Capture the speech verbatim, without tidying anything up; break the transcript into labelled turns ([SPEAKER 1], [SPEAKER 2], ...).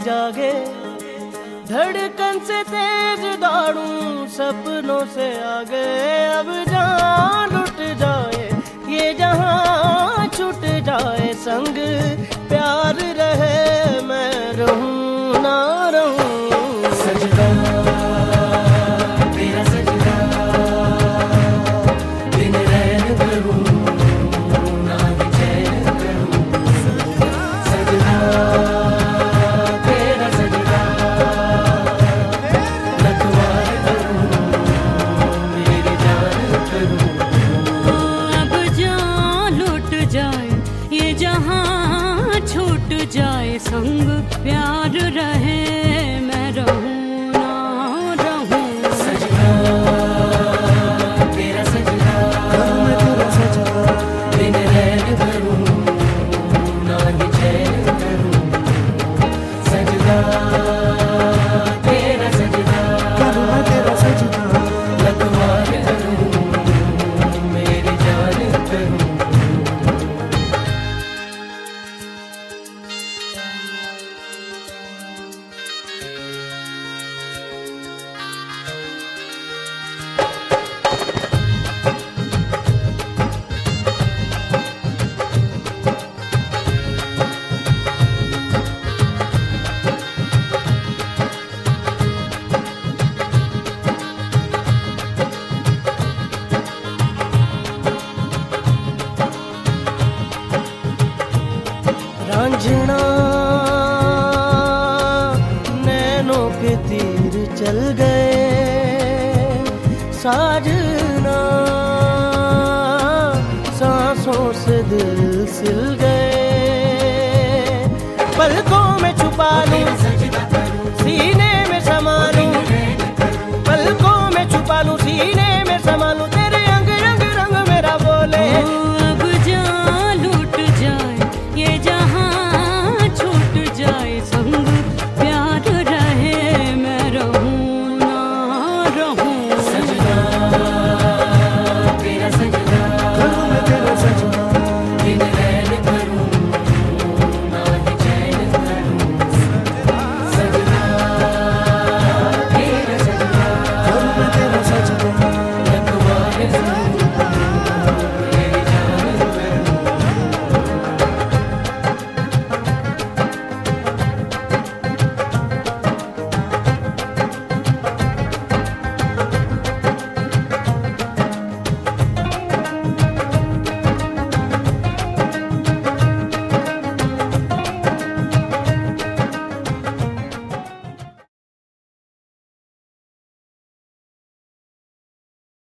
[SPEAKER 1] जागे, धड़कन से तेज दौड़ूं सपनों से आगे। अब जान लुट जाए ये जहां, छूट जाए संग प्यार रहे, मैं रहूं ना रहूं। सजदा तेरा सजदा, दिन रैन करूं ना ही चैन करूं। सजदा तेरा सजदा, लखवार करूं मेरी जान करूं।
[SPEAKER 2] अब जान लुट जाए ये जहां, छूट जाए संग प्यार रहे, मैं रहूं ना रहूं।
[SPEAKER 1] सजदा तेरा सजदा, तेरा सजदा, दिन रैन करूं ना ही चैन करूं। सजदा तेरा सजदा, तेरा सजदा, लखवार करूं मेरी जान करूं। रांझना नैनों के तीर चल गए, साजना सांसों से दिल सिल गए। पलकों में छुपा लूं